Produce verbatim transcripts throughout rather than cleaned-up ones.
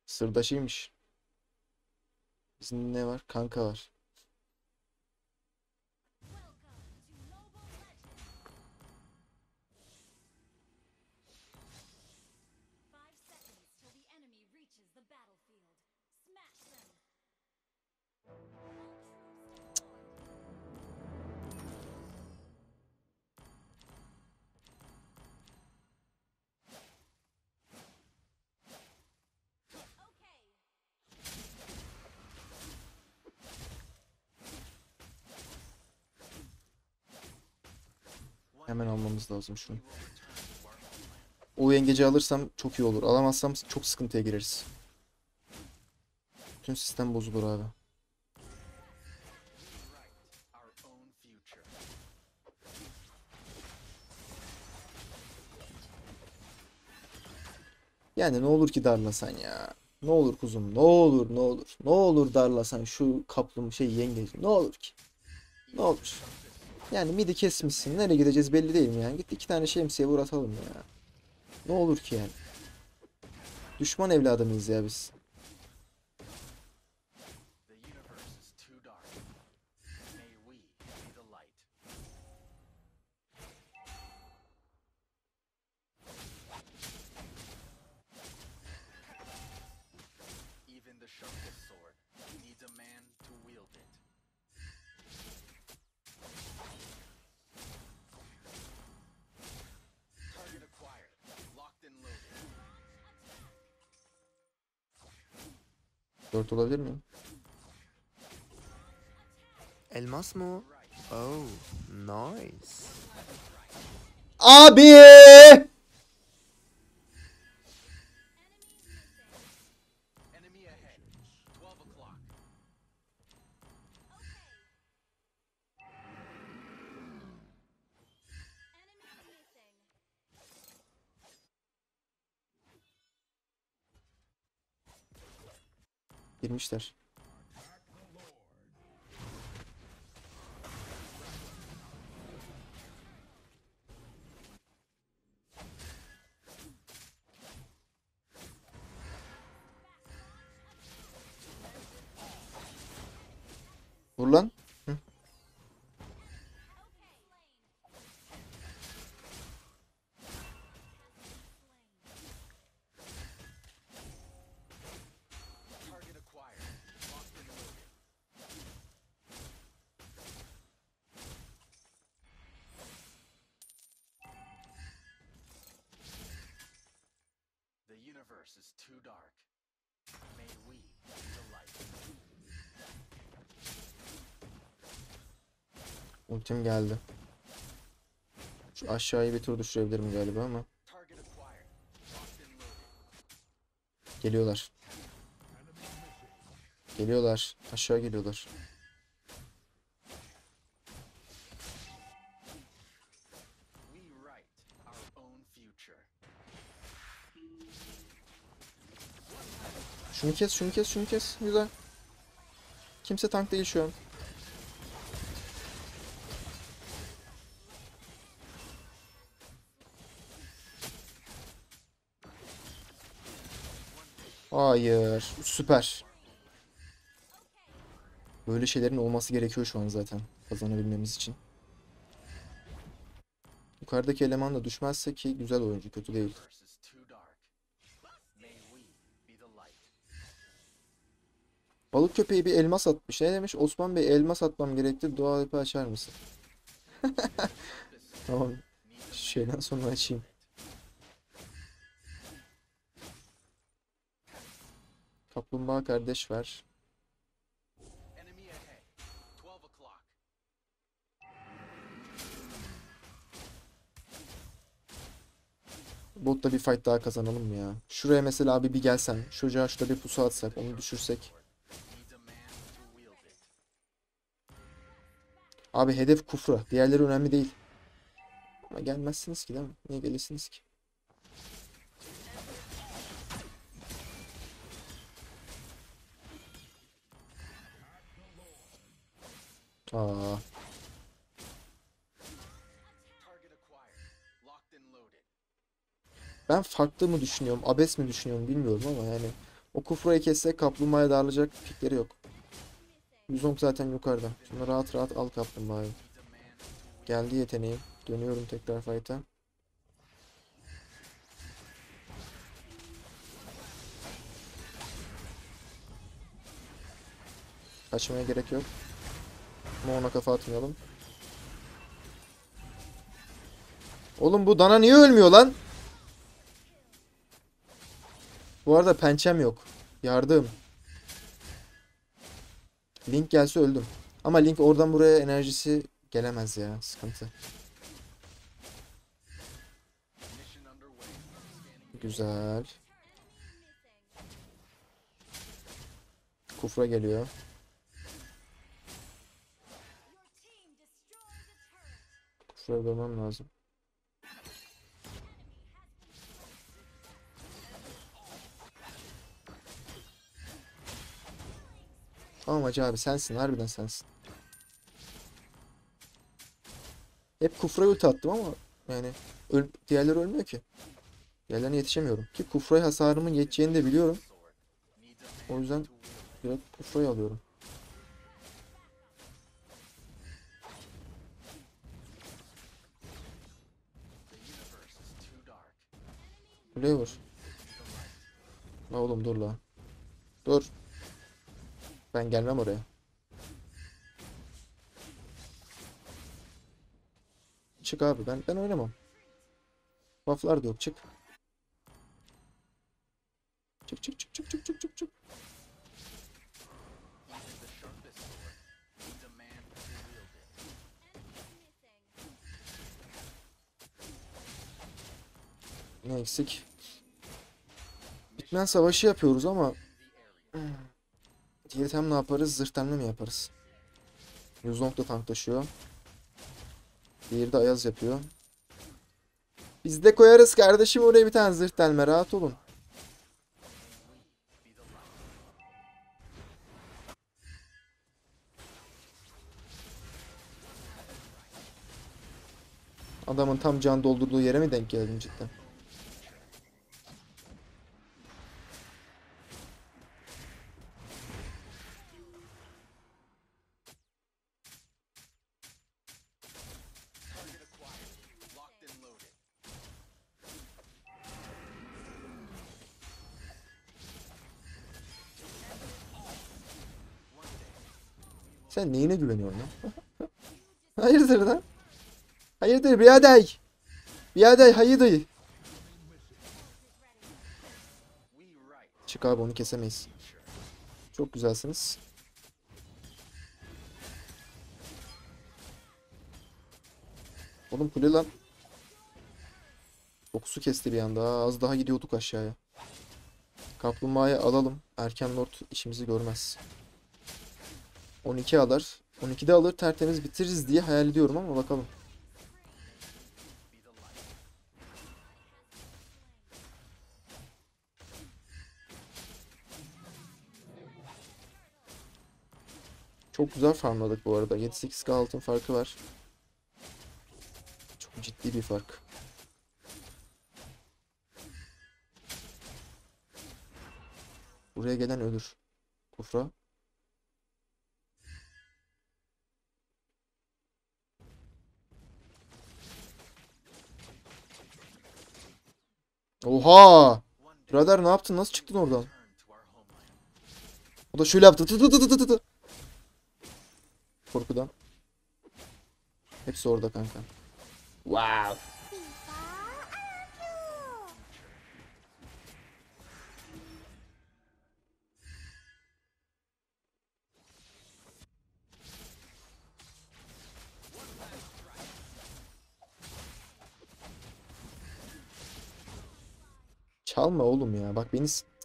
Sırdaşıymış. Bizim ne var? Kanka var. Hemen almamız lazım şunu. O yengeci alırsam çok iyi olur. Alamazsam çok sıkıntıya gireriz. Bütün sistem bozulur abi. Yani ne olur ki darlasan ya. Ne olur kuzum, ne olur, ne olur. Ne olur darlasan şu kaplum şey yengeci. Ne olur ki? Ne olur. Yani midi kesmişsin. Nereye gideceğiz belli değil mi yani? Git iki tane şemsiye vur atalım ya. Ne olur ki yani? Düşman evladı mıyız ya biz? Dört olabilir miyim? Elmas mı o? Oh, nice. Abi! Girmişler. Vur lan. Hı. Ultim geldi. Şu aşağıyı bir tur düşürebilirim galiba ama. Geliyorlar. Geliyorlar. Aşağı geliyorlar. Şunu kes, şunu kes, şunu kes. Güzel. Kimse tank değil şu an. Hayır. Süper. Böyle şeylerin olması gerekiyor şu an zaten. Kazanabilmemiz için. Yukarıdaki eleman da düşmezse ki güzel oyuncu. Kötü değil. Balık köpeği bir elmas atmış. Ne demiş? Osman Bey elmas atmam gerekti. Dua ipi açar mısın? Tamam. Şeyden sonra açayım. Kaplumbağa kardeş var. Botta bir fight daha kazanalım ya. Şuraya mesela abi bir gelsen. Çocuğa şurada bir pusu atsak. Onu düşürsek. Abi hedef Kufra. Diğerleri önemli değil. Ama gelmezsiniz ki değil mi? Niye gelirsiniz ki? Aa. Ben farklı mı düşünüyorum? Abes mi düşünüyorum bilmiyorum ama yani. O Kufra'yı kesse kaplumbağaya darlayacak pikleri yok. Yuzong zaten yukarıda. Şunu rahat rahat al kaplumbağayı. Geldi yeteneğim. Dönüyorum tekrar fight'a. Kaçmaya gerek yok. Ama ona kafa atmayalım. Oğlum bu dana niye ölmüyor lan? Bu arada pençem yok. Yardım. Link gelse öldüm. Ama Link oradan buraya enerjisi gelemez ya. Sıkıntı. Güzel. Kufra geliyor. Kufra'ya dönmem lazım. Tamam Hacı abi sensin. Harbiden sensin. Hep Kufra'ya ulti attım ama yani öl diğerleri ölmüyor ki. Diğerlerine yetişemiyorum. Ki Kufra'ya hasarımın yeteceğini de biliyorum. O yüzden direkt Kufra'yı alıyorum. Kuleye vur. La oğlum dur la. Dur. Ben gelmem oraya. Çık abi ben ben oynamam. Buff'lar da yok çık. Çık çık çık çık çık çık çık çık. Ne eksik? Bitmen savaşı yapıyoruz ama diğer tam ne yaparız? Zırhtanlı mı yaparız? Yuzong da tank taşıyor. Diğeri de Ayaz yapıyor. Biz de koyarız kardeşim oraya bir tane zırh delme rahat olun. Adamın tam can doldurduğu yere mi denk geldim cidden? Sen neyine güveniyorsun lan? Hayırdır lan? Hayırdır birader? Birader hayırdır? Çık abi onu kesemeyiz. Çok güzelsiniz. Oğlum kule lan. Dokusu kesti bir anda. Az daha gidiyorduk aşağıya. Kaplumbağayı alalım. Erken Lord işimizi görmez. on iki alır. on ikide alır tertemiz bitiririz diye hayal ediyorum ama bakalım. Çok güzel farmladık bu arada. yedi sekiz K altın farkı var. Çok ciddi bir fark. Buraya gelen ölür. Kufra. Oha! Birader ne yaptın? Nasıl çıktın oradan? O da şöyle yaptı. Tı tı tı tı tı tı. Korkudan. Hepsi orada kanka. Wow. Çalma oğlum ya. Bak beni... s-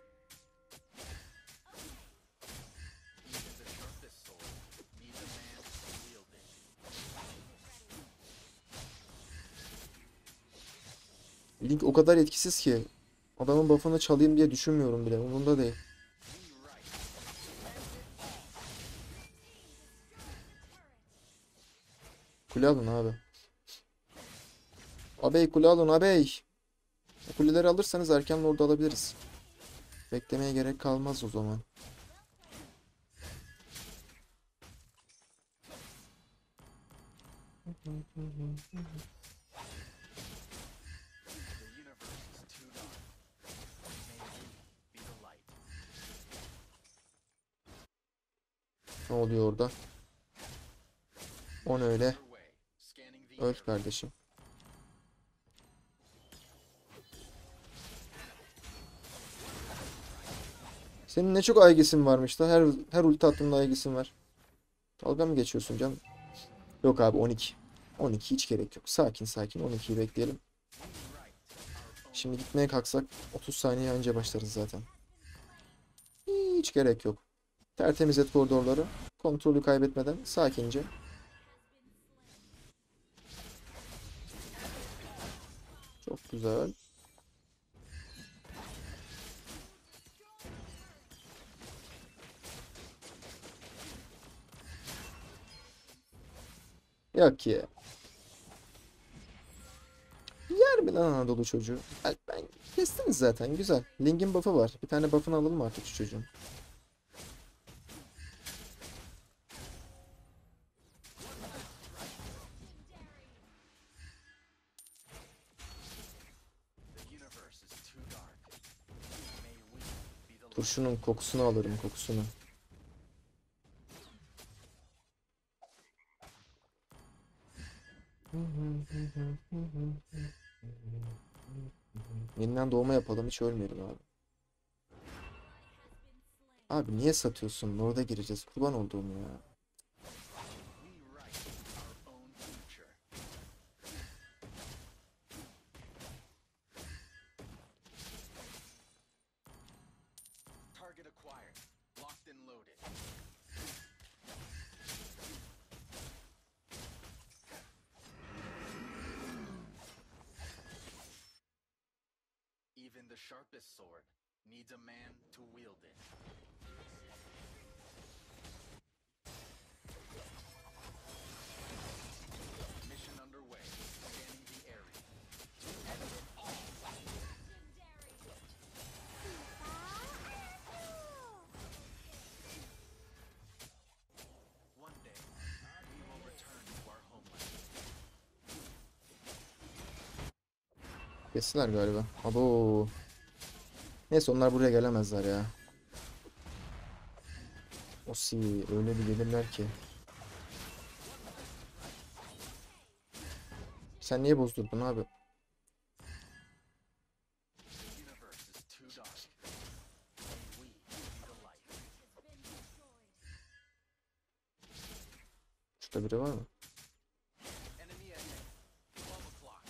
Link o kadar etkisiz ki. Adamın buff'ını çalayım diye düşünmüyorum bile. Umurumda değil. Kule alın abi. Abey kule alın abey. O kuleleri alırsanız erken lord alabiliriz. Beklemeye gerek kalmaz o zaman. Ne oluyor orada? O ne öyle? Öl kardeşim. Senin ne çok aygisin varmış da her her ulti attığında aygisin var. Dalga mı geçiyorsun canım? Yok abi on iki. on iki hiç gerek yok. Sakin sakin on ikiyi bekleyelim. Şimdi gitmeye kalksak otuz saniye önce başlarız zaten. Hiç gerek yok. Tertemiz et koridorları. Kontrolü kaybetmeden sakince. Çok güzel. Yok ki. Yer mi lan Anadolu çocuğu? Ben, ben kestiniz zaten güzel. Link'in buff'ı var. Bir tane buff'ını alalım artık şu çocuğun. Turşunun kokusunu alırım kokusunu. Yeniden doğma yapalım hiç ölmeyelim abi. Abi niye satıyorsun? Orada gireceğiz. Kurban olduğum ya. Even the sharpest sword needs a man to wield it. Mission underway. Scanning the area. One day, we will return to our homeland. Kestiler galiba. Abo. Neyse onlar buraya gelemezler ya. Osi öyle bir gelirler ki. Sen niye bozdurdun abi? The universe is too dark. May we be the light. Şurada biri var mı? Enemy ahead. Twelve o'clock.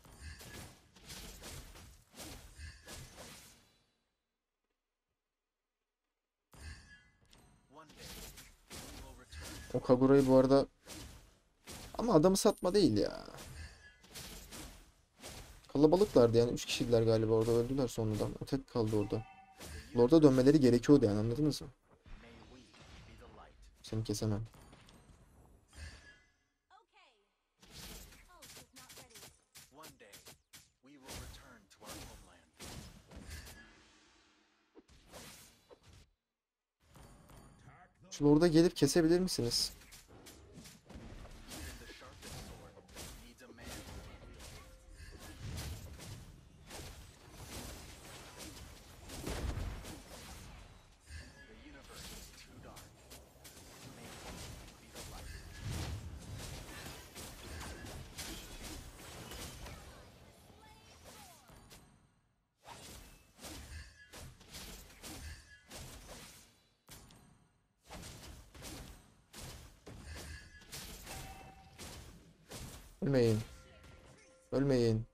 One day, we will return. O Kagura'yı bu arada... Ama adamı satma değil ya. Kalabalıklardı yani. Üç kişiydiler galiba orada. Öldüler sonradan. O tek kaldı orada. Lord'a dönmeleri gerekiyordu yani anladınız mı? May we be the light. Seni kesemem. One day, we will return to our homeland. Şu Lord'a gelip kesebilir misiniz? Even the sharpest sword needs a man to wield it. The universe is too dark. May we be the light. Ölmeyin. Ölmeyin.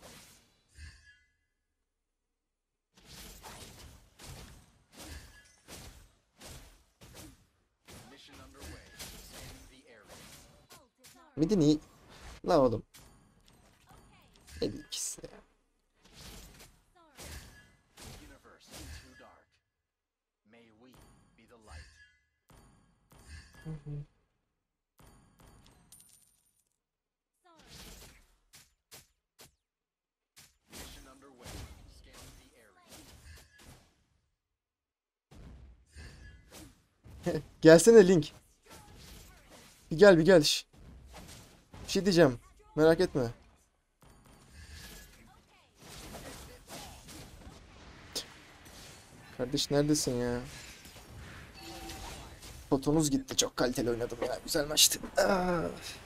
Mission underway. Scanning the area. Midin iyi. La oğlum. Ne diyeyim ikisi de ya. The universe is too dark. May we be the light. Mission underway. Scanning the area. Gelsene Link. Bir gel bir gel. Şş. Bir şey diyeceğim. Merak etme. Kardeş neredesin ya? Fotonuz gitti. Çok kaliteli oynadım ya. Güzel maçtı. Ah.